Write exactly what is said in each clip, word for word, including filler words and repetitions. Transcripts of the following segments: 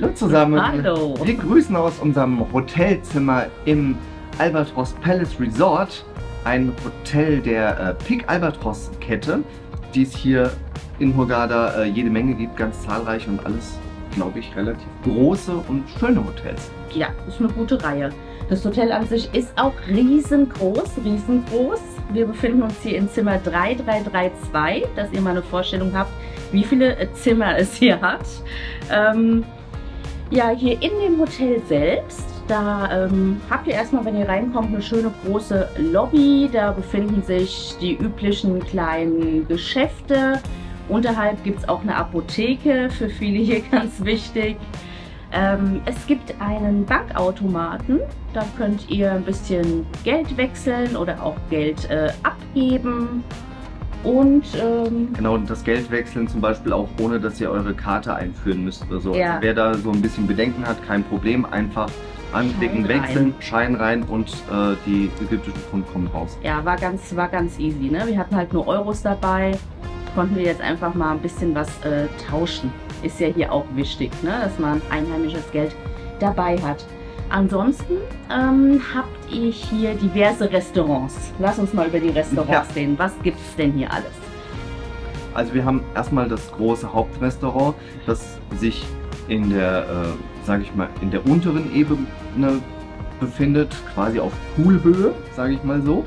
Hallo zusammen. Hallo. Wir grüßen aus unserem Hotelzimmer im Albatros Palace Resort. Ein Hotel der äh, Pic Albatros Kette, die es hier in Hurghada äh, jede Menge gibt, ganz zahlreich und alles, glaube ich, relativ große und schöne Hotels. Ja, ist eine gute Reihe. Das Hotel an sich ist auch riesengroß, riesengroß. Wir befinden uns hier in Zimmer drei drei drei zwei, dass ihr mal eine Vorstellung habt, wie viele Zimmer es hier hat. Ähm, ja, hier in dem Hotel selbst, da ähm, habt ihr erstmal, wenn ihr reinkommt, eine schöne große Lobby. Da befinden sich die üblichen kleinen Geschäfte. Unterhalb gibt es auch eine Apotheke, für viele hier ganz wichtig. Ähm, es gibt einen Bankautomaten, da könnt ihr ein bisschen Geld wechseln oder auch Geld äh, abgeben. Und ähm, genau, das Geld wechseln zum Beispiel auch ohne, dass ihr eure Karte einführen müsst oder so. Ja. Also wer da so ein bisschen Bedenken hat, kein Problem, einfach anklicken, Schein wechseln, rein. Schein rein und äh, die ägyptischen Pfund kommen raus. ja, war ganz, war ganz easy, ne? Wir hatten halt nur Euros dabei, konnten wir jetzt einfach mal ein bisschen was äh, tauschen. Ist ja hier auch wichtig, ne? Dass man einheimisches Geld dabei hat. Ansonsten ähm, habt ihr hier diverse Restaurants. Lass uns mal über die Restaurants Ja. reden. Was gibt es denn hier alles? Also wir haben erstmal das große Hauptrestaurant, das sich in der, äh, sage ich mal, in der unteren Ebene befindet, quasi auf Poolhöhe, sage ich mal so.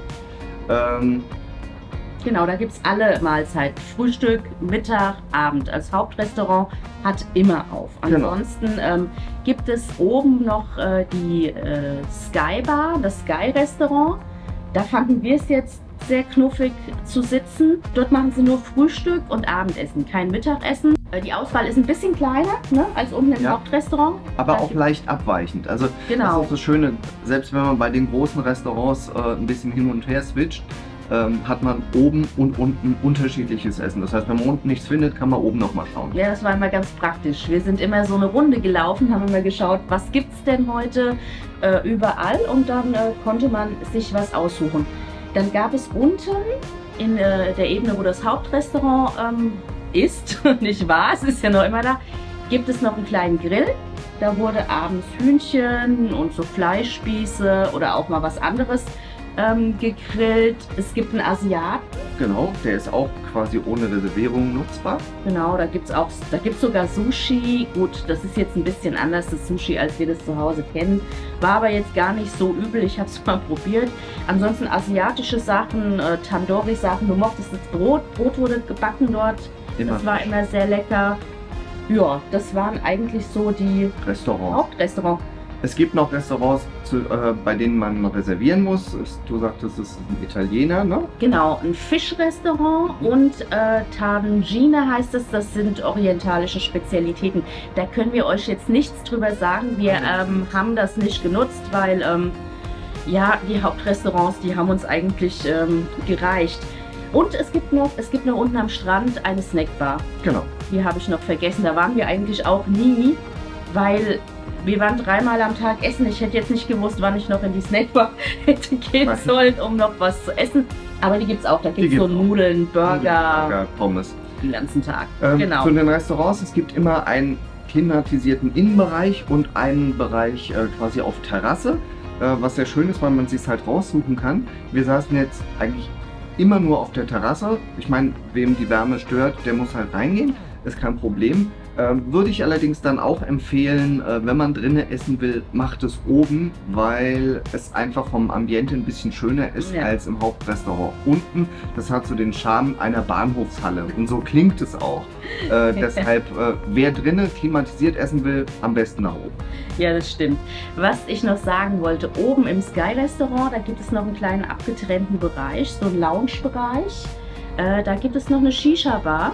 Ähm, Genau, da gibt es alle Mahlzeiten. Frühstück, Mittag, Abend. Als Hauptrestaurant hat immer auf. Genau. Ansonsten ähm, gibt es oben noch äh, die äh, Sky Bar, das Sky Restaurant. Da fanden wir es jetzt sehr knuffig zu sitzen. Dort machen sie nur Frühstück und Abendessen, kein Mittagessen. Äh, die Auswahl ist ein bisschen kleiner, ne, als unten im Ja. Hauptrestaurant. aber Da auch gibt- leicht abweichend. Also Genau. das ist auch das Schöne, selbst wenn man bei den großen Restaurants äh, ein bisschen hin und her switcht, ähm, hat man oben und unten unterschiedliches Essen. Das heißt, wenn man unten nichts findet, kann man oben noch mal schauen. Ja, das war immer ganz praktisch. Wir sind immer so eine Runde gelaufen, haben immer geschaut, was gibt es denn heute äh, überall, und dann äh, konnte man sich was aussuchen. Dann gab es unten in äh, der Ebene, wo das Hauptrestaurant ähm, ist, nicht wahr, es ist ja noch immer da, gibt es noch einen kleinen Grill. Da wurde abends Hühnchen und so Fleischspieße oder auch mal was anderes ähm, gegrillt. Es gibt einen Asiaten. Genau, der ist auch quasi ohne Reservierung nutzbar. Genau, da gibt es auch, da gibt es sogar Sushi. Gut, das ist jetzt ein bisschen anders, das Sushi, als wir das zu Hause kennen. War aber jetzt gar nicht so übel, ich habe es mal probiert. Ansonsten asiatische Sachen, äh, Tandoori-Sachen. Du mochtest das Brot, Brot wurde gebacken dort. Immer Das war frisch. immer sehr lecker. Ja, das waren eigentlich so die Restaurants. Hauptrestaurants. Es gibt noch Restaurants, zu, äh, bei denen man reservieren muss. Es- Du sagtest, es ist ein Italiener, ne? Genau, ein Fischrestaurant und äh, Tangine heißt es, das sind orientalische Spezialitäten. Da können wir euch jetzt nichts drüber sagen. Wir ähm, haben das nicht genutzt, weil ähm, ja, die Hauptrestaurants, die haben uns eigentlich ähm, gereicht. Und es gibt noch, es gibt noch unten am Strand eine Snackbar. Genau. Die habe ich noch vergessen. Da waren wir eigentlich auch nie, weil wir waren dreimal am Tag essen. Ich hätte jetzt nicht gewusst, wann ich noch in die Snackbar hätte gehen Nein. sollen, um noch was zu essen. Aber die gibt es auch. Da gibt es so gibt's auch. Nudeln, Burger, Burger, Pommes. den ganzen Tag. Ähm, Genau. Zu den Restaurants, es gibt immer einen klimatisierten Innenbereich und einen Bereich äh, quasi auf Terrasse, äh, was sehr schön ist, weil man sich halt raussuchen kann. Wir saßen jetzt eigentlich immer nur auf der Terrasse. Ich meine, wem die Wärme stört, der muss halt reingehen, ist kein Problem. Ähm, würde ich allerdings dann auch empfehlen, äh, wenn man drinnen essen will, macht es oben, weil es einfach vom Ambiente ein bisschen schöner ist Ja. als im Hauptrestaurant unten. Das hat so den Charme einer Bahnhofshalle und so klingt es auch. Äh, deshalb, äh, wer drinnen klimatisiert essen will, am besten nach oben. Ja, das stimmt. Was ich noch sagen wollte, oben im Sky Restaurant, da gibt es noch einen kleinen abgetrennten Bereich, so einen Lounge-Bereich. Äh, da gibt es noch eine Shisha-Bar.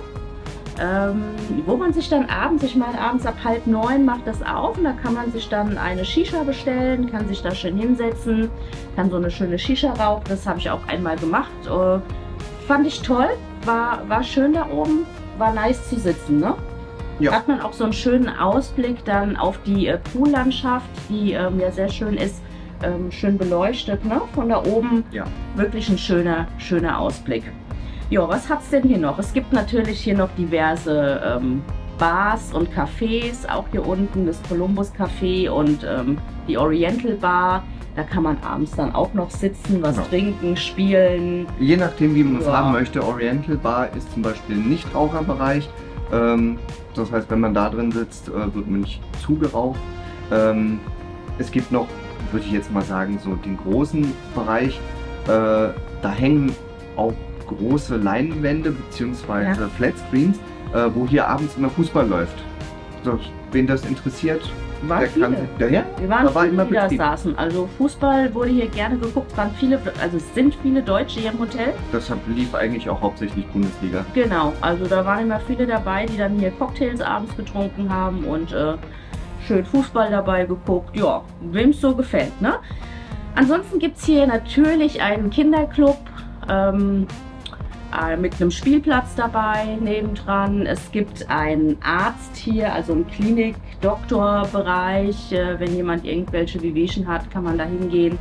Ähm, wo man sich dann abends, ich meine abends ab halb neun macht das auf und da kann man sich dann eine Shisha bestellen, kann sich da schön hinsetzen, kann so eine schöne Shisha rauchen, das habe ich auch einmal gemacht. Äh, fand ich toll, war, war schön da oben, war nice zu sitzen, ne? Ja. Hat man auch so einen schönen Ausblick dann auf die äh, Poollandschaft, die ähm, ja sehr schön ist, ähm, schön beleuchtet, ne? Von da oben, Ja. wirklich ein schöner, schöner Ausblick. Ja, was hat es denn hier noch? Es gibt natürlich hier noch diverse ähm, Bars und Cafés, auch hier unten das Columbus Café und ähm, die Oriental Bar. Da kann man abends dann auch noch sitzen, was Genau. trinken, spielen. Je nachdem, wie man es Ja. haben möchte. Oriental Bar ist zum Beispiel ein Nichtraucherbereich. Ähm, das heißt, wenn man da drin sitzt, äh, wird man nicht zugeraucht. Ähm, es gibt noch, würde ich jetzt mal sagen, so den großen Bereich. Äh, da hängen auch große Leinwände bzw. Ja. Flatscreens, äh, wo hier abends immer Fußball läuft. So, wen das interessiert, Waren der viele. kann sich. Der, ja, Wir waren da war viele, immer die da Betrieb. saßen. Also Fußball wurde hier gerne geguckt. Es waren viele, also es sind viele Deutsche hier im Hotel. Deshalb lief eigentlich auch hauptsächlich Bundesliga. Genau, also da waren immer viele dabei, die dann hier Cocktails abends getrunken haben und äh, schön Fußball dabei geguckt. Ja, wem es so gefällt, ne? Ansonsten gibt es hier natürlich einen Kinderclub ähm, äh, mit einem Spielplatz dabei nebendran. Es gibt einen Arzt hier, also einen Klinik-Doktor-Bereich. Äh, wenn jemand irgendwelche Wehwehchen hat, kann man da hingehen.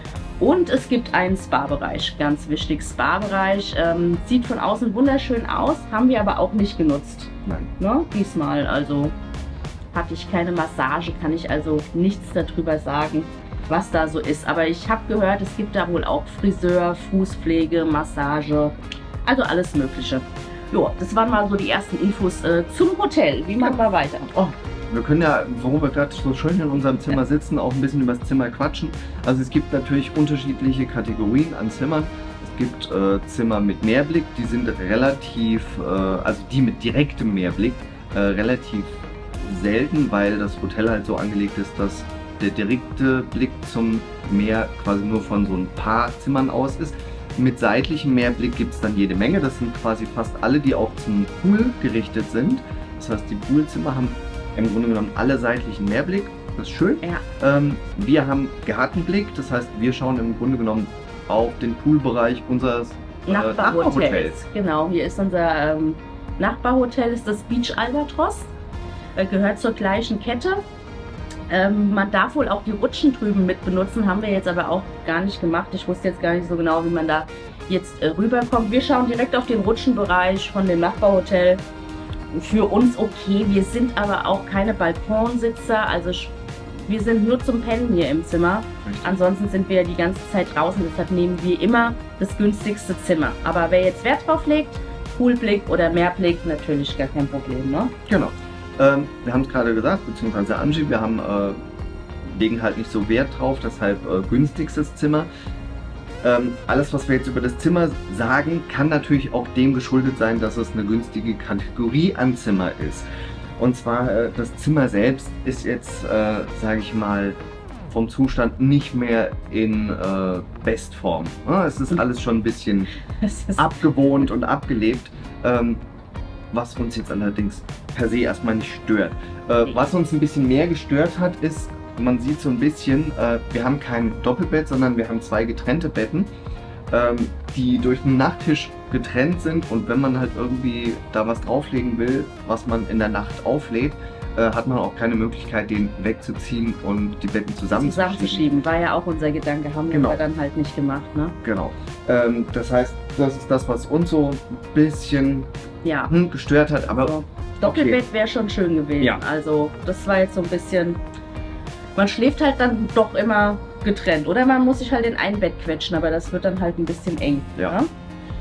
Und es gibt einen Spa-Bereich, ganz wichtig, Spa-Bereich. Ähm, sieht von außen wunderschön aus, haben wir aber auch nicht genutzt. Nein. Ne? Diesmal, also hatte ich keine Massage, kann ich also nichts darüber sagen, was da so ist. Aber ich habe gehört, es gibt da wohl auch Friseur, Fußpflege, Massage, also alles Mögliche. Ja, das waren mal so die ersten Infos äh, zum Hotel. Wie machen wir weiter? Oh, wir können ja, wo wir gerade so schön in unserem Zimmer Ja. sitzen, auch ein bisschen über das Zimmer quatschen. Also es gibt natürlich unterschiedliche Kategorien an Zimmern. Es gibt äh, Zimmer mit Meerblick, die sind relativ, äh, also die mit direktem Meerblick, äh, relativ selten, weil das Hotel halt so angelegt ist, dass der direkte Blick zum Meer quasi nur von so ein paar Zimmern aus ist. Mit seitlichem Meerblick gibt es dann jede Menge. Das sind quasi fast alle, die auch zum Pool gerichtet sind. Das heißt, die Poolzimmer haben im Grunde genommen alle seitlichen Meerblick. Das ist schön. Ja. Ähm, wir haben Gartenblick. Das heißt, wir schauen im Grunde genommen auf den Poolbereich unseres äh, Nachbarhotels. Genau, hier ist unser ähm, Nachbarhotel, ist das Beach Albatros. Äh, gehört zur gleichen Kette. Ähm, man darf wohl auch die Rutschen drüben mit benutzen, haben wir jetzt aber auch gar nicht gemacht. Ich wusste jetzt gar nicht so genau, wie man da jetzt äh, rüberkommt. Wir schauen direkt auf den Rutschenbereich von dem Nachbarhotel. Für uns okay, wir sind aber auch keine Balkonsitzer, also wir sind nur zum Pennen hier im Zimmer. Richtig. Ansonsten sind wir die ganze Zeit draußen, deshalb nehmen wir immer das günstigste Zimmer. Aber wer jetzt Wert drauf legt, Poolblick oder Meerblick, natürlich gar kein Problem, ne? Genau. Ähm, wir haben es gerade gesagt, beziehungsweise Angie, wir haben, äh, legen halt nicht so Wert drauf, deshalb äh, günstigstes Zimmer. Ähm, alles, was wir jetzt über das Zimmer sagen, kann natürlich auch dem geschuldet sein, dass es eine günstige Kategorie an Zimmer ist. Und zwar, äh, das Zimmer selbst ist jetzt, äh, sage ich mal, vom Zustand nicht mehr in äh, Bestform. Ja, es ist alles schon ein bisschen Das ist abgewohnt und abgelebt. Ähm, was uns jetzt allerdings per se erstmal nicht stört. Äh, was uns ein bisschen mehr gestört hat, ist, man sieht so ein bisschen, äh, wir haben kein Doppelbett, sondern wir haben zwei getrennte Betten, ähm, die durch einen Nachttisch getrennt sind, und wenn man halt irgendwie da was drauflegen will, was man in der Nacht auflädt, äh, hat man auch keine Möglichkeit, den wegzuziehen und die Betten zusammenzuschieben. zusammenzuschieben. War ja auch unser Gedanke, haben Genau. wir aber dann halt nicht gemacht, ne? Genau. Ähm, das heißt, das ist das, was uns so ein bisschen Ja. hm, gestört hat, aber So. Doppelbett wäre schon schön gewesen. Ja. Also das war jetzt so ein bisschen. Man schläft halt dann doch immer getrennt. Oder man muss sich halt in ein Bett quetschen, aber das wird dann halt ein bisschen eng. Ja. ne?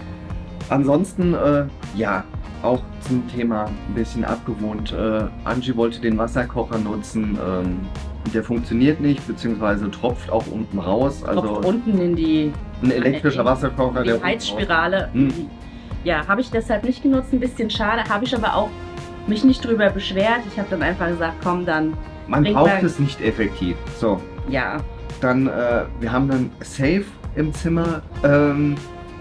ansonsten, äh, ja, auch zum Thema ein bisschen abgewohnt. Äh, Angie wollte den Wasserkocher nutzen. Ähm, der funktioniert nicht, beziehungsweise tropft auch unten raus. Also Tropft unten in die, ein elektrischer Wasserkocher, die der unten Heizspirale. Hm. Ja, habe ich deshalb nicht genutzt. Ein bisschen schade. Habe ich aber auch mich nicht drüber beschwert. Ich habe dann einfach gesagt, komm, dann raus. Man bringt braucht man- es nicht effektiv. So, ja. dann, äh, wir haben einen Safe im Zimmer. Ähm,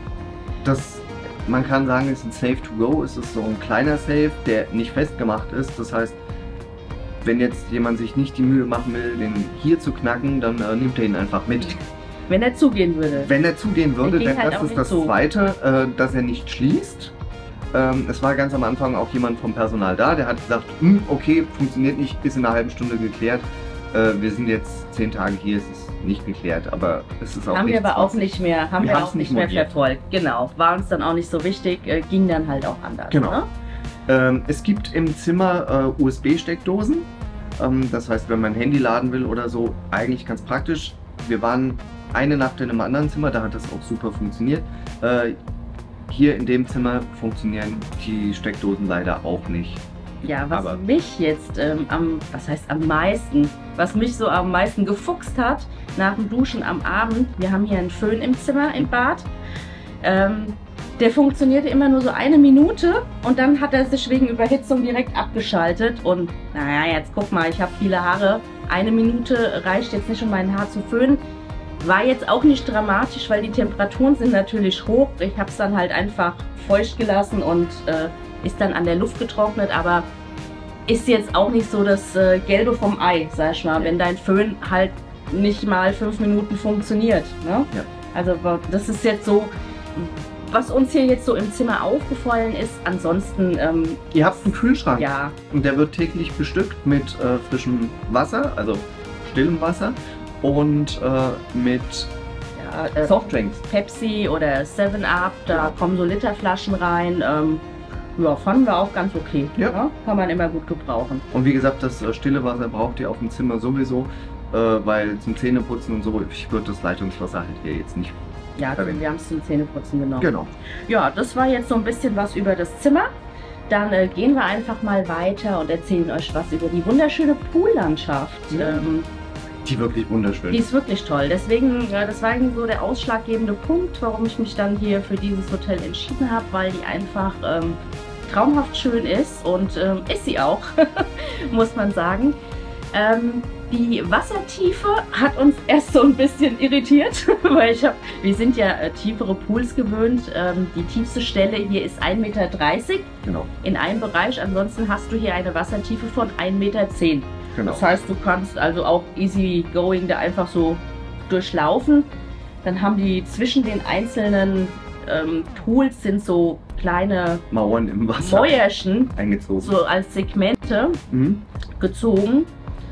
das, man kann sagen, ist ein Safe to go. Es ist so ein kleiner Safe, der nicht festgemacht ist. Das heißt, wenn jetzt jemand sich nicht die Mühe machen will, den hier zu knacken, dann äh, nimmt er ihn einfach mit. Wenn er zugehen würde. Wenn er zugehen würde, geht denn halt das auch ist nicht das zu. Zweite, äh, dass er nicht schließt. Ähm, es war ganz am Anfang auch jemand vom Personal da, der hat gesagt, hm, okay, funktioniert nicht, ist in einer halben Stunde geklärt. Äh, wir sind jetzt zehn Tage hier, es ist nicht geklärt, aber es ist auch Haben wir nichts, aber auch was- nicht mehr, haben Wir wir haben's auch nicht nicht mehr montiert. verfolgt. Genau. War uns dann auch nicht so wichtig, äh, ging dann halt auch anders. Genau. Ne? Ähm, es gibt im Zimmer äh, U S B-Steckdosen. Ähm, das heißt, wenn man ein Handy laden will oder so, eigentlich ganz praktisch. Wir waren eine Nacht in einem anderen Zimmer, da hat das auch super funktioniert. Äh, hier in dem Zimmer funktionieren die Steckdosen leider auch nicht. Ja, was Aber mich jetzt ähm, am, was heißt am meisten, was mich so am meisten gefuchst hat, nach dem Duschen am Abend, wir haben hier einen Föhn im Zimmer, im Bad, ähm, der funktionierte immer nur so eine Minute und dann hat er sich wegen Überhitzung direkt abgeschaltet und naja, jetzt guck mal, ich habe viele Haare, eine Minute reicht jetzt nicht, um mein Haar zu föhnen. War jetzt auch nicht dramatisch, weil die Temperaturen sind natürlich hoch. Ich habe es dann halt einfach feucht gelassen und äh, ist dann an der Luft getrocknet, aber ist jetzt auch nicht so das äh, Gelbe vom Ei, sag ich mal, ja. Wenn dein Föhn halt nicht mal fünf Minuten funktioniert. Ne? Ja. Also das ist jetzt so, was uns hier jetzt so im Zimmer aufgefallen ist. Ansonsten... Ähm, Ihr habt einen Kühlschrank. Ja. Und der wird täglich bestückt mit äh, frischem Wasser, also stillem Wasser und äh, mit ja, äh, Softdrinks. Pepsi oder seven up, da ja. kommen so Literflaschen rein. Ähm, ja, fanden wir auch ganz okay. Ja. Ja, kann man immer gut gebrauchen. Und wie gesagt, das äh, stille Wasser braucht ihr auf dem Zimmer sowieso, äh, weil zum Zähneputzen und so, ich würde das Leitungswasser halt hier jetzt nicht Ja, also wir haben es zum Zähneputzen genommen. Genau. Ja, das war jetzt so ein bisschen was über das Zimmer. Dann äh, gehen wir einfach mal weiter und erzählen euch was über die wunderschöne Poollandschaft. Ja. Ähm, die wirklich wunderschön. Die ist wirklich toll. Deswegen, ja, das war eigentlich so der ausschlaggebende Punkt, warum ich mich dann hier für dieses Hotel entschieden habe, weil die einfach ähm, traumhaft schön ist und ähm, ist sie auch, muss man sagen. Ähm, Die Wassertiefe hat uns erst so ein bisschen irritiert, weil ich hab, wir sind ja äh, tiefere Pools gewöhnt. Ähm, die tiefste Stelle hier ist ein Meter dreißig genau. in einem Bereich. Ansonsten hast du hier eine Wassertiefe von ein Meter zehn. Genau. Das heißt, du kannst also auch easy going da einfach so durchlaufen. Dann haben die zwischen den einzelnen ähm, Pools sind so kleine Mauern im Wasser Mäuerchen eingezogen, so als Segmente mhm. gezogen.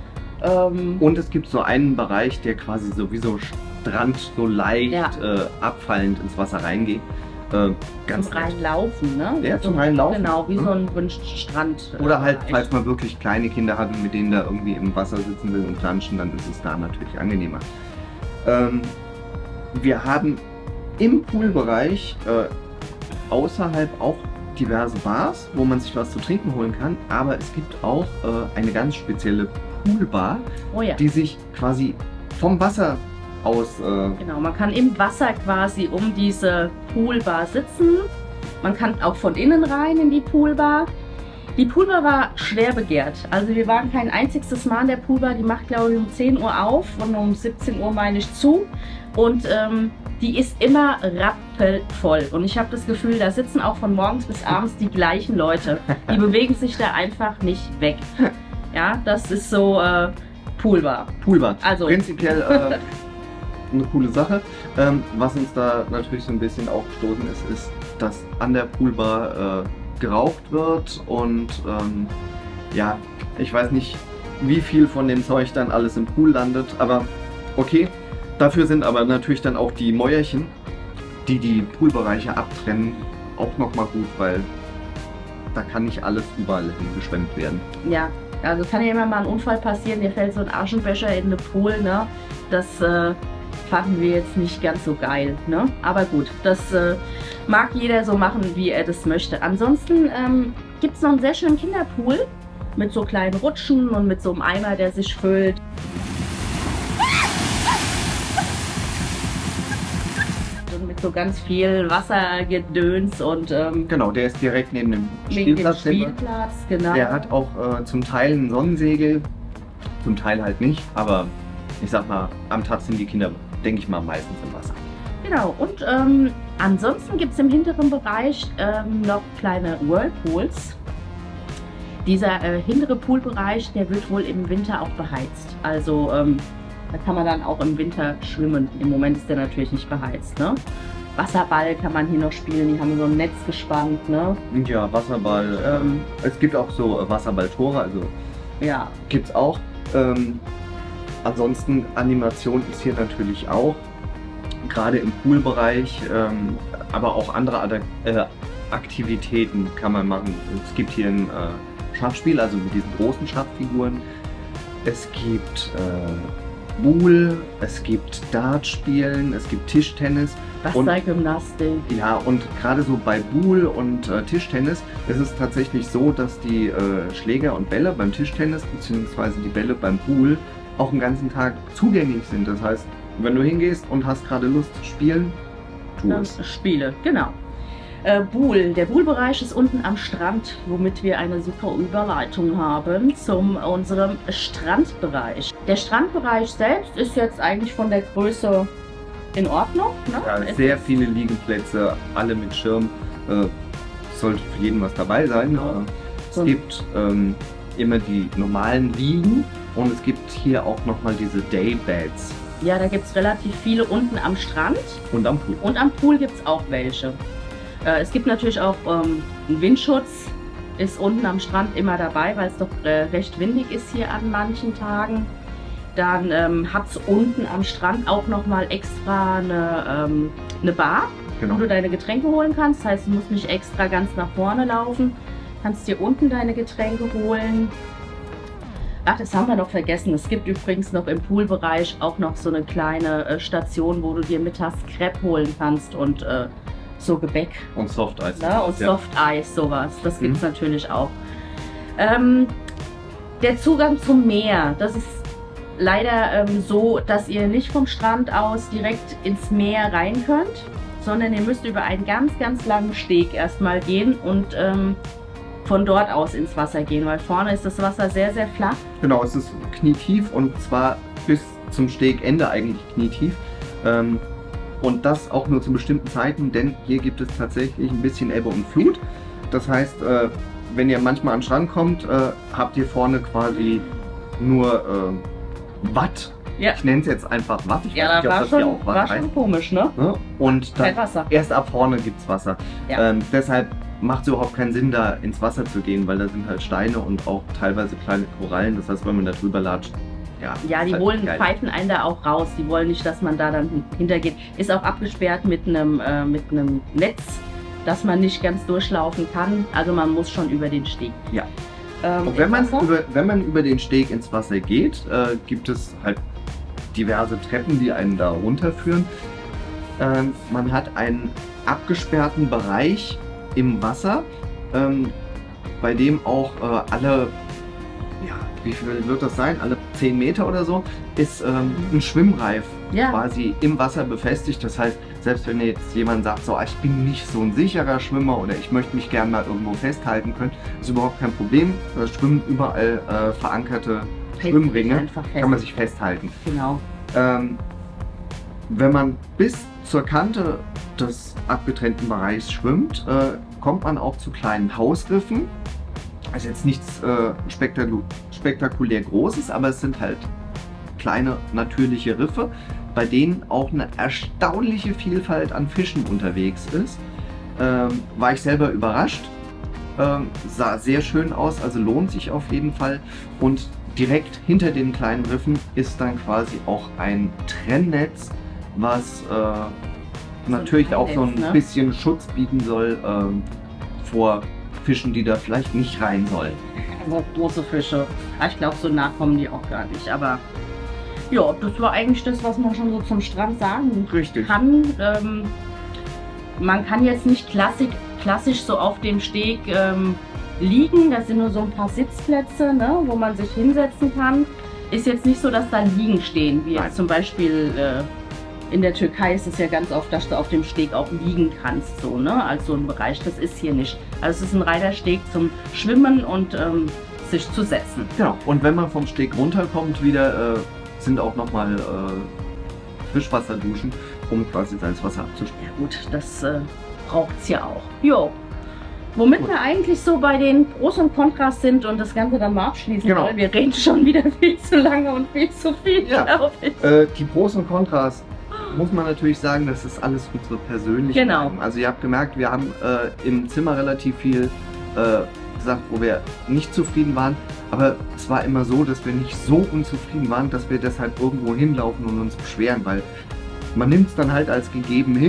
Und es gibt so einen Bereich, der quasi sowieso Strand so leicht ja. äh, abfallend ins Wasser reingeht. Äh, ganz zum Reinlaufen, ne? Ja, so, zum Reinlaufen. Genau, wie hm. so ein Strand. Oder halt, falls man wirklich kleine Kinder hat und mit denen da irgendwie im Wasser sitzen will und planschen, dann ist es da natürlich angenehmer. Ähm, wir haben im Poolbereich äh, außerhalb auch diverse Bars, wo man sich was zu trinken holen kann, aber es gibt auch äh, eine ganz spezielle Poolbar, oh ja. die sich quasi vom Wasser aus... Äh genau, man kann im Wasser quasi um diese Poolbar sitzen. Man kann auch von innen rein in die Poolbar. Die Poolbar war schwer begehrt. Also wir waren kein einziges Mal in der Poolbar. Die macht, glaube ich, um zehn Uhr auf und um siebzehn Uhr meine ich zu. Und ähm, die ist immer rappelvoll. Und ich habe das Gefühl, da sitzen auch von morgens bis abends die gleichen Leute. Die bewegen sich da einfach nicht weg. Ja, das ist so äh, Poolbar. Poolbar. Also prinzipiell äh, eine coole Sache. Ähm, was uns da natürlich so ein bisschen aufgestoßen ist, ist, dass an der Poolbar äh, geraucht wird und ähm, ja, ich weiß nicht, wie viel von dem Zeug dann alles im Pool landet, aber okay. Dafür sind aber natürlich dann auch die Mäuerchen, die die Poolbereiche abtrennen, auch nochmal gut, weil da kann nicht alles überall hingeschwemmt werden. Ja. Also kann ja immer mal ein Unfall passieren, dir fällt so ein Aschenbecher in den Pool, ne? Das äh, fanden wir jetzt nicht ganz so geil, ne? Aber gut, das äh, mag jeder so machen, wie er das möchte. Ansonsten ähm, gibt es noch einen sehr schönen Kinderpool mit so kleinen Rutschen und mit so einem Eimer, der sich füllt. Mit so ganz viel Wassergedöns und ähm, genau, der ist direkt neben dem neben Spielplatz. Dem Spielplatz genau. Der hat auch äh, zum Teil ein Sonnensegel, zum Teil halt nicht, aber ich sag mal, am Tag sind die Kinder, denke ich mal, meistens im Wasser. Genau, und ähm, ansonsten gibt es im hinteren Bereich ähm, noch kleine Whirlpools. Dieser äh, hintere Poolbereich, der wird wohl im Winter auch beheizt. Also ähm, da kann man dann auch im Winter schwimmen. Im Moment ist der natürlich nicht beheizt, ne? Wasserball kann man hier noch spielen, die haben so ein Netz gespannt, ne? Ja, Wasserball. Und, ähm, es gibt auch so Wasserballtore, also ja. Gibt es auch. Ähm, ansonsten Animation ist hier natürlich auch, gerade im Poolbereich, ähm, aber auch andere Attra äh, Aktivitäten kann man machen. Es gibt hier ein äh, Schachspiel, also mit diesen großen Schachfiguren. Es gibt äh, Boule, es gibt Dartspielen, es gibt Tischtennis. Wassergymnastik. Ja, und gerade so bei Boule und äh, Tischtennis ist es tatsächlich so, dass die äh, Schläger und Bälle beim Tischtennis bzw. die Bälle beim Boule auch den ganzen Tag zugänglich sind. Das heißt, wenn du hingehst und hast gerade Lust zu spielen, tu es. Spiele, genau. Äh, Boule. Der Boule-Bereich ist unten am Strand, womit wir eine super Überleitung haben zu unserem Strandbereich. Der Strandbereich selbst ist jetzt eigentlich von der Größe in Ordnung. Ne? Ja, sehr viele Liegeplätze, alle mit Schirm. Äh, sollte für jeden was dabei sein. Ja. Äh, es So. gibt ähm, immer die normalen Liegen und es gibt hier auch nochmal diese Daybeds. Ja, da gibt es relativ viele unten am Strand Und am Pool. und am Pool gibt es auch welche. Äh, es gibt natürlich auch ähm, einen Windschutz, ist unten am Strand immer dabei, weil es doch äh, recht windig ist hier an manchen Tagen. Dann ähm, hat es unten am Strand auch nochmal extra eine, ähm, eine Bar, Genau. wo du deine Getränke holen kannst. Das heißt, du musst nicht extra ganz nach vorne laufen, kannst dir unten deine Getränke holen. Ach, das haben wir noch vergessen. Es gibt übrigens noch im Poolbereich auch noch so eine kleine äh, Station, wo du dir mittags Crepe holen kannst und äh, so Gebäck, Und Soft Eis. ne? Und Ja. Softeis, sowas. Das gibt es Mhm. natürlich auch. Ähm, der Zugang zum Meer, das ist leider ähm, so, dass ihr nicht vom Strand aus direkt ins Meer rein könnt, sondern ihr müsst über einen ganz, ganz langen Steg erstmal gehen und ähm, von dort aus ins Wasser gehen, weil vorne ist das Wasser sehr, sehr flach. Genau, es ist knietief und zwar bis zum Stegende eigentlich knietief. Ähm, und das auch nur zu bestimmten Zeiten, denn hier gibt es tatsächlich ein bisschen Ebbe und Flut. Das heißt, äh, wenn ihr manchmal an den Strand kommt, äh, habt ihr vorne quasi nur äh, Watt. Ja. Ich nenne es jetzt einfach Watt. Ich Ja, weiß da nicht, ob war das hier schon, auch Watt war heißt. schon komisch, ne? Ne? Und Kein dann Wasser. erst ab vorne gibt es Wasser. Ja. Ähm, deshalb macht es überhaupt keinen Sinn, da ins Wasser zu gehen, weil da sind halt Steine und auch teilweise kleine Korallen. Das heißt, wenn man da drüber latscht, ja. Ja, ist die halt holen, nicht geil. pfeifen einen da auch raus. Die wollen nicht, dass man da dann hintergeht. Ist auch abgesperrt mit einem äh, mit einem Netz, dass man nicht ganz durchlaufen kann. Also man muss schon über den Steg. Ja. Ähm, Und wenn man, Wasser? über, wenn man über den Steg ins Wasser geht, äh, gibt es halt diverse Treppen, die einen da runterführen. Ähm, man hat einen abgesperrten Bereich im Wasser, ähm, bei dem auch äh, alle, ja, wie viel wird das sein? Alle zehn Meter oder so, ist ähm, ein Schwimmreif Ja. quasi im Wasser befestigt. Das heißt, selbst wenn jetzt jemand sagt, so, ah, ich bin nicht so ein sicherer Schwimmer oder ich möchte mich gerne mal irgendwo festhalten können, ist überhaupt kein Problem. Da schwimmen überall äh, verankerte Hält Schwimmringe, sich einfach fest. kann man sich festhalten. Genau. Ähm, wenn man bis zur Kante des abgetrennten Bereichs schwimmt, äh, kommt man auch zu kleinen Hausriffen. Also jetzt nichts äh, spektaku spektakulär Großes, aber es sind halt kleine natürliche Riffe, bei denen auch eine erstaunliche Vielfalt an Fischen unterwegs ist. Ähm, war ich selber überrascht. Ähm, sah sehr schön aus, also lohnt sich auf jeden Fall. Und direkt hinter den kleinen Riffen ist dann quasi auch ein Trennnetz, was äh, natürlich auch so ein Trennnetz, ne? bisschen Schutz bieten soll ähm, vor Fischen, die da vielleicht nicht rein sollen. Also große Fische. Ah, ich glaube, so nah kommen die auch gar nicht. Aber ja, das war eigentlich das, was man schon so zum Strand sagen Richtig. kann. Ähm, man kann jetzt nicht klassisch, klassisch so auf dem Steg ähm, liegen. Da sind nur so ein paar Sitzplätze, ne, wo man sich hinsetzen kann. Ist jetzt nicht so, dass da Liegen stehen, wie Nein. jetzt zum Beispiel äh, in der Türkei ist es ja ganz oft, dass du auf dem Steg auch liegen kannst, so, ne, als so ein Bereich. Das ist hier nicht. Also es ist ein reiner Steg zum Schwimmen und ähm, sich zu setzen. Genau. Und wenn man vom Steg runterkommt, wieder äh, sind auch nochmal äh, Frischwasserduschen, um quasi ins Wasser abzuspringen. Ja gut, das äh, braucht es ja auch. Jo. Womit Gut. wir eigentlich so bei den Pros und Kontras sind und das Ganze dann mal abschließen Genau. wollen. Wir reden schon wieder viel zu lange und viel zu viel, Ja. glaube ich. Äh, die Pros und Kontras muss man natürlich sagen, das ist alles unsere persönliche Genau. Meinung. Also ihr habt gemerkt, wir haben äh, im Zimmer relativ viel äh, gesagt, wo wir nicht zufrieden waren. Aber es war immer so, dass wir nicht so unzufrieden waren, dass wir deshalb irgendwo hinlaufen und uns beschweren, weil man nimmt es dann halt als gegeben hin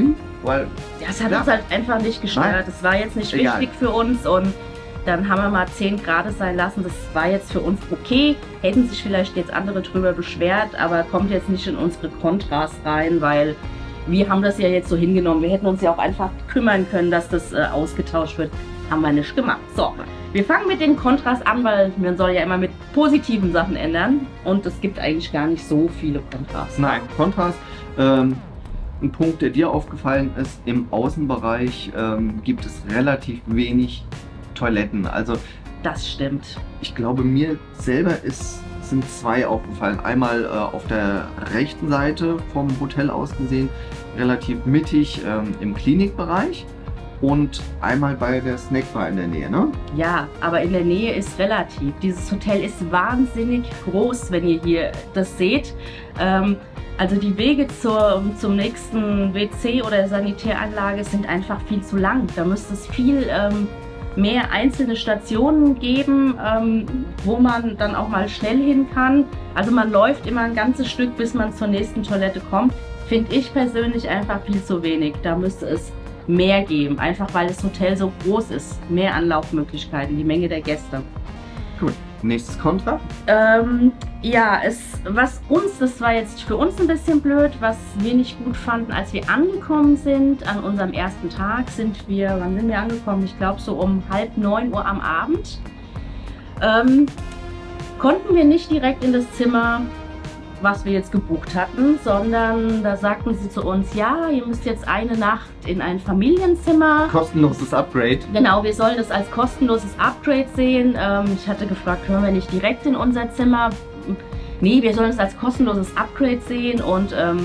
weil... Ja, es hat ja. uns halt einfach nicht gestört. Es war jetzt nicht Egal. wichtig für uns und dann haben wir mal zehn Grad sein lassen. Das war jetzt für uns okay. Hätten sich vielleicht jetzt andere drüber beschwert, aber kommt jetzt nicht in unsere Kontras rein, weil wir haben das ja jetzt so hingenommen. Wir hätten uns ja auch einfach kümmern können, dass das äh, ausgetauscht wird. Haben wir nicht gemacht. So, wir fangen mit den Kontras an, weil man soll ja immer mit positiven Sachen ändern. Und es gibt eigentlich gar nicht so viele Kontras. Nein, Kontras. Ähm, ein Punkt, der dir aufgefallen ist, im Außenbereich ähm, gibt es relativ wenig Toiletten. Also das stimmt. Ich glaube, mir selber ist, sind zwei aufgefallen. Einmal äh, auf der rechten Seite vom Hotel aus gesehen, relativ mittig ähm, im Klinikbereich. Und einmal bei der Snackbar in der Nähe, ne? Ja, aber in der Nähe ist relativ. Dieses Hotel ist wahnsinnig groß, wenn ihr hier das seht. Ähm, also die Wege zur, zum nächsten W C oder Sanitäranlage sind einfach viel zu lang. Da müsste es viel ähm, mehr einzelne Stationen geben, ähm, wo man dann auch mal schnell hin kann. Also man läuft immer ein ganzes Stück, bis man zur nächsten Toilette kommt. Finde ich persönlich einfach viel zu wenig. Da müsste es mehr geben, einfach weil das Hotel so groß ist. Mehr Anlaufmöglichkeiten, die Menge der Gäste. Gut, nächstes Kontra. Ähm, ja, es, was uns, das war jetzt für uns ein bisschen blöd, was wir nicht gut fanden, als wir angekommen sind, an unserem ersten Tag sind wir, wann sind wir angekommen? Ich glaube so um halb neun Uhr am Abend. Ähm, konnten wir nicht direkt in das Zimmer, was wir jetzt gebucht hatten, sondern da sagten sie zu uns, ja, ihr müsst jetzt eine Nacht in ein Familienzimmer. Kostenloses Upgrade. Genau, wir sollen das als kostenloses Upgrade sehen. Ähm, ich hatte gefragt, können wir nicht direkt in unser Zimmer? Nee, wir sollen es als kostenloses Upgrade sehen und ähm,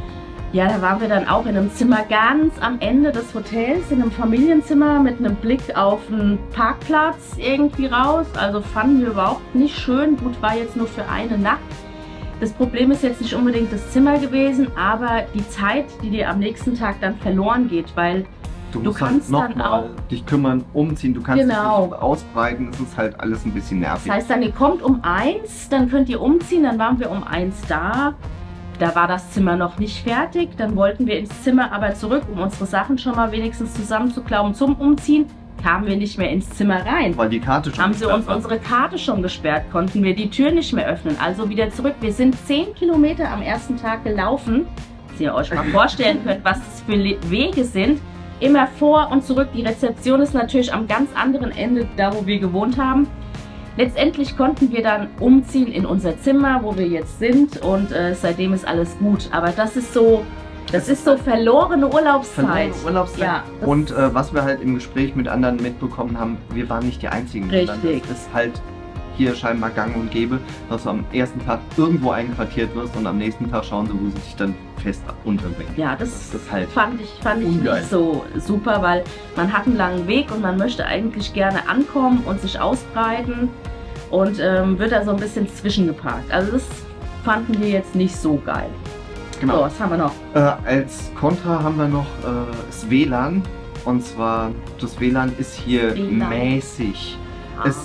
ja, da waren wir dann auch in einem Zimmer ganz am Ende des Hotels, in einem Familienzimmer mit einem Blick auf einen Parkplatz irgendwie raus. Also fanden wir überhaupt nicht schön. Gut, war jetzt nur für eine Nacht. Das Problem ist jetzt nicht unbedingt das Zimmer gewesen, aber die Zeit, die dir am nächsten Tag dann verloren geht, weil du, du kannst halt noch dann mal auch dich kümmern, umziehen, du kannst Genau. dich nicht ausbreiten, es ist halt alles ein bisschen nervig. Das heißt dann, ihr kommt um eins, dann könnt ihr umziehen, dann waren wir um eins da. Da war das Zimmer noch nicht fertig, dann wollten wir ins Zimmer aber zurück, um unsere Sachen schon mal wenigstens zusammenzuklauen zum Umziehen. Kamen wir nicht mehr ins Zimmer rein. Weil die Karte schon Haben sie uns war. unsere Karte schon gesperrt, konnten wir die Tür nicht mehr öffnen. Also wieder zurück. Wir sind zehn Kilometer am ersten Tag gelaufen. Dass ihr euch mal vorstellen könnt, was das für Wege sind. Immer vor und zurück. Die Rezeption ist natürlich am ganz anderen Ende, da wo wir gewohnt haben. Letztendlich konnten wir dann umziehen in unser Zimmer, wo wir jetzt sind. Und äh, seitdem ist alles gut. Aber das ist so... Das ist so verlorene Urlaubszeit. Verlorene Urlaubszeit. Ja, und äh, was wir halt im Gespräch mit anderen mitbekommen haben, wir waren nicht die Einzigen. Richtig. Es ist halt hier scheinbar gang und gäbe, dass du am ersten Tag irgendwo einquartiert wirst und am nächsten Tag schauen sie, wo sie sich dann fest unterbringen. Ja, das, das ist halt fand ich, fand ich ungeil. nicht so super, weil man hat einen langen Weg und man möchte eigentlich gerne ankommen und sich ausbreiten und ähm, wird da so ein bisschen zwischengeparkt. Also das fanden wir jetzt nicht so geil. Genau. So, was haben wir noch? Äh, als Kontra haben wir noch äh, das W L A N. Und zwar, das W L A N ist hier W L A N. mäßig. Ah. Es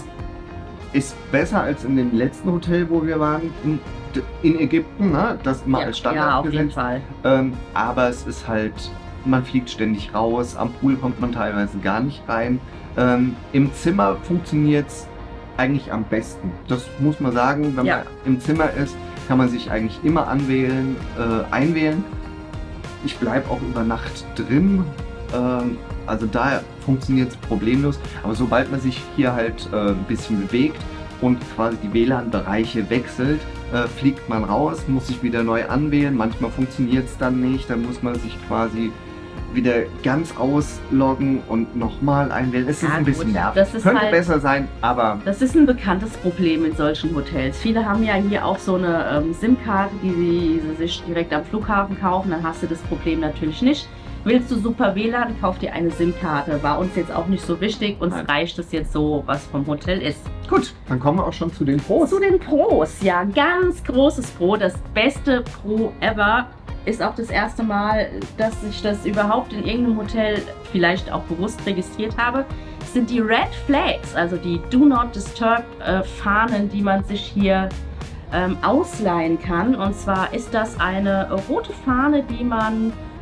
ist besser als in dem letzten Hotel, wo wir waren, in, in Ägypten, ne? Das immer Ja, als Standard ja, auf jeden gesetzt. Fall. Ähm, aber es ist halt, man fliegt ständig raus, am Pool kommt man teilweise gar nicht rein. Ähm, Im Zimmer funktioniert es eigentlich am besten. Das muss man sagen, wenn Ja. man im Zimmer ist, kann man sich eigentlich immer anwählen, äh, einwählen. Ich bleibe auch über Nacht drin, ähm, also da funktioniert es problemlos. Aber sobald man sich hier halt äh, ein bisschen bewegt und quasi die W L A N-Bereiche wechselt, äh, fliegt man raus, muss sich wieder neu anwählen. Manchmal funktioniert es dann nicht, dann muss man sich quasi wieder ganz ausloggen und nochmal einwählen. Es ist Ja, ein bisschen gut, nervig. das ist Könnte halt- besser sein, aber Das ist ein bekanntes Problem in solchen Hotels. Viele haben ja hier auch so eine ähm, SIM-Karte, die sie, sie sich direkt am Flughafen kaufen. Dann hast du das Problem natürlich nicht. Willst du super W L A N, kauf dir eine SIM-Karte. War uns jetzt auch nicht so wichtig. Uns Nein. reicht es jetzt so, was vom Hotel ist. gut, dann kommen wir auch schon zu den Pros. Zu den Pros, ja, ganz großes Pro, das beste Pro ever. Ist auch das erste Mal, dass ich das überhaupt in irgendeinem Hotel vielleicht auch bewusst registriert habe, sind die Red Flags, also die Do Not Disturb äh, Fahnen, die man sich hier ähm, ausleihen kann. Und zwar ist das eine rote Fahne, die man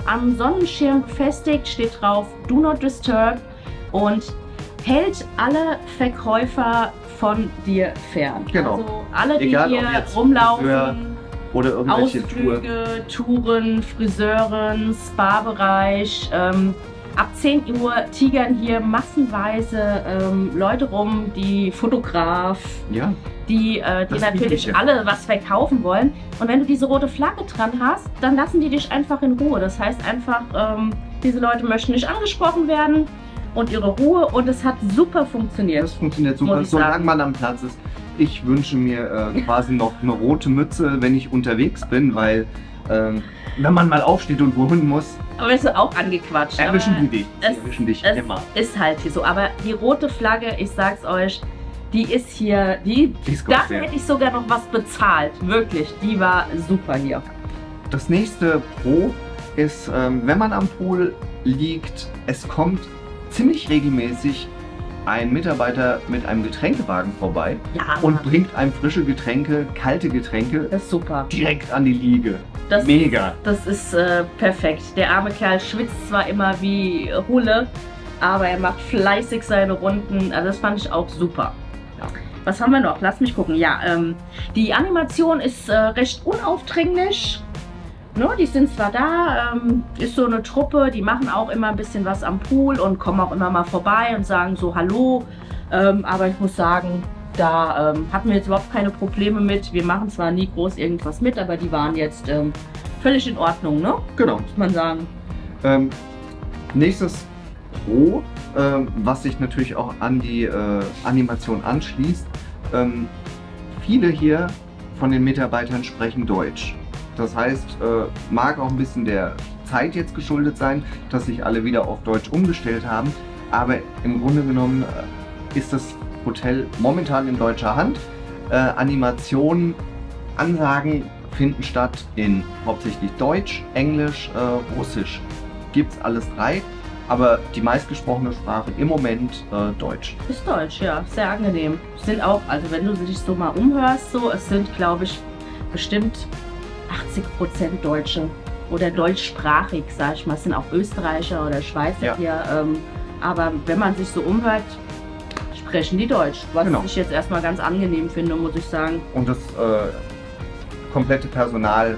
am Sonnenschirm befestigt, steht drauf Do Not Disturb und hält alle Verkäufer von dir fern. Genau. Also alle, die Egal, hier ob jetzt rumlaufen, Friseur oder irgendwelche Ausflüge, Touren, Friseuren, Spa-Bereich. Ähm, ab zehn Uhr tigern hier massenweise ähm, Leute rum, die Fotograf, Ja. die, äh, die Das natürlich liebe ich. alle was verkaufen wollen. Und wenn du diese rote Flagge dran hast, dann lassen die dich einfach in Ruhe. Das heißt einfach, ähm, diese Leute möchten nicht angesprochen werden und ihre Ruhe. Und es hat super funktioniert. Das funktioniert super, Muss ich solange sagen. man am Platz ist. Ich wünsche mir äh, quasi noch eine rote Mütze, wenn ich unterwegs bin, weil ähm, wenn man mal aufsteht und wohin muss, Aber wirst du auch angequatscht. erwischen Aber die dich. es- Die erwischen dich Es immer. ist halt hier so. Aber die rote Flagge, ich sag's euch, die ist hier, die, Die ist gut dafür sehr. hätte ich sogar noch was bezahlt. Wirklich, die war super hier. Das nächste Pro ist, ähm, wenn man am Pool liegt, es kommt ziemlich regelmäßig ein Mitarbeiter mit einem Getränkewagen vorbei Ja, und bringt einem frische Getränke, kalte Getränke das ist super. direkt an die Liege. Das, Mega. Das ist äh, perfekt. Der arme Kerl schwitzt zwar immer wie Hulle, aber er macht fleißig seine Runden. Also das fand ich auch super. Ja. Was haben wir noch? Lass mich gucken. Ja, ähm, die Animation ist äh, recht unaufdringlich. Ne, die sind zwar da, ähm, ist so eine Truppe, die machen auch immer ein bisschen was am Pool und kommen auch immer mal vorbei und sagen so Hallo. Ähm, aber ich muss sagen, da ähm, hatten wir jetzt überhaupt keine Probleme mit. Wir machen zwar nie groß irgendwas mit, aber die waren jetzt ähm, völlig in Ordnung, ne? Genau. Muss man sagen. Ähm, nächstes Pro, ähm, was sich natürlich auch an die äh, Animation anschließt. Ähm, viele hier von den Mitarbeitern sprechen Deutsch. Das heißt, äh, mag auch ein bisschen der Zeit jetzt geschuldet sein, dass sich alle wieder auf Deutsch umgestellt haben. Aber im Grunde genommen äh, ist das Hotel momentan in deutscher Hand. Äh, Animationen, Ansagen finden statt in hauptsächlich Deutsch, Englisch, äh, Russisch. Gibt's alles drei, aber die meistgesprochene Sprache im Moment äh, Deutsch. Ist Deutsch, ja, sehr angenehm. Sind auch, also wenn du dich so mal umhörst, so, es sind, glaube ich, bestimmt achtzig Prozent Deutsche oder deutschsprachig, sag ich mal. Es sind auch Österreicher oder Schweizer Ja. hier. Ähm, aber wenn man sich so umhört, sprechen die Deutsch. Was Genau. ich jetzt erstmal ganz angenehm finde, muss ich sagen. Und das äh, komplette Personal,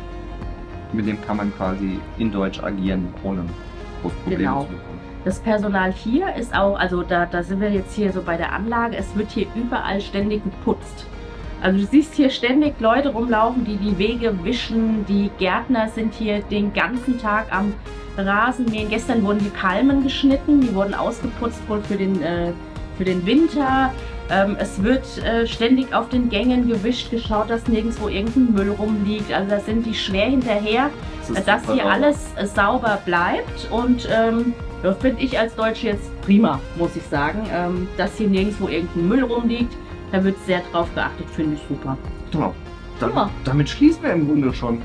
mit dem kann man quasi in Deutsch agieren, ohne große Probleme Genau. zu bekommen. Das Personal hier ist auch, also da, da sind wir jetzt hier so bei der Anlage, es wird hier überall ständig geputzt. Also du siehst hier ständig Leute rumlaufen, die die Wege wischen, die Gärtner sind hier den ganzen Tag am Rasenmähen. Gestern wurden die Palmen geschnitten, die wurden ausgeputzt wohl für den, äh, für den Winter. Ähm, es wird äh, ständig auf den Gängen gewischt, geschaut, dass nirgendwo irgendein Müll rumliegt. Also da sind die schwer hinterher, Das ist dass super hier sauber. alles äh, sauber bleibt und ähm, das finde ich als Deutsche jetzt prima, muss ich sagen, ähm, dass hier nirgendwo irgendein Müll rumliegt. Da wird sehr drauf geachtet, finde ich super. Genau. Dann, Ja. Damit schließen wir im Grunde schon.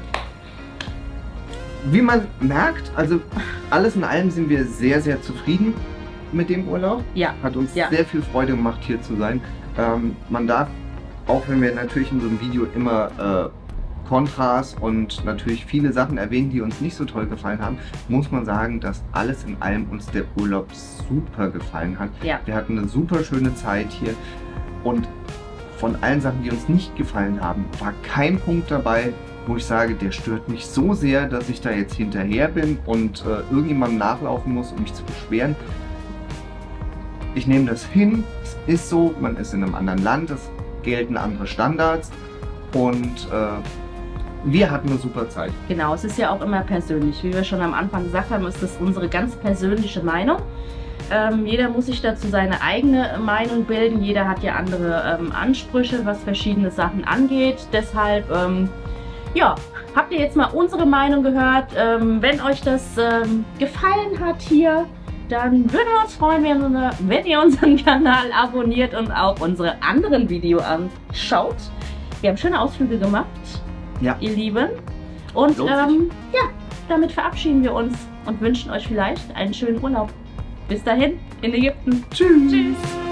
Wie man merkt, also alles in allem sind wir sehr, sehr zufrieden mit dem Urlaub. Ja, Hat uns Ja. sehr viel Freude gemacht, hier zu sein. Ähm, man darf, auch wenn wir natürlich in so einem Video immer äh, Kontras und natürlich viele Sachen erwähnen, die uns nicht so toll gefallen haben, muss man sagen, dass alles in allem uns der Urlaub super gefallen hat. ja, Wir hatten eine super schöne Zeit hier und von allen Sachen, die uns nicht gefallen haben, war kein Punkt dabei, wo ich sage, der stört mich so sehr, dass ich da jetzt hinterher bin und äh, irgendjemandem nachlaufen muss, um mich zu beschweren. Ich nehme das hin, es ist so, man ist in einem anderen Land, es gelten andere Standards und äh, wir hatten eine super Zeit. genau. Es ist ja auch immer persönlich. Wie wir schon am Anfang gesagt haben, ist das unsere ganz persönliche Meinung. Ähm, jeder muss sich dazu seine eigene Meinung bilden. Jeder hat ja andere ähm, Ansprüche, was verschiedene Sachen angeht. Deshalb, ähm, ja, habt ihr jetzt mal unsere Meinung gehört. Ähm, wenn euch das ähm, gefallen hat hier, dann würden wir uns freuen, wenn ihr, wenn ihr unseren Kanal abonniert und auch unsere anderen Videos anschaut. Wir haben schöne Ausflüge gemacht, Ja. ihr Lieben. Und Lohnt sich. ähm, ja, damit verabschieden wir uns und wünschen euch vielleicht einen schönen Urlaub. Bis dahin in Ägypten. Tschüss. Tschüss.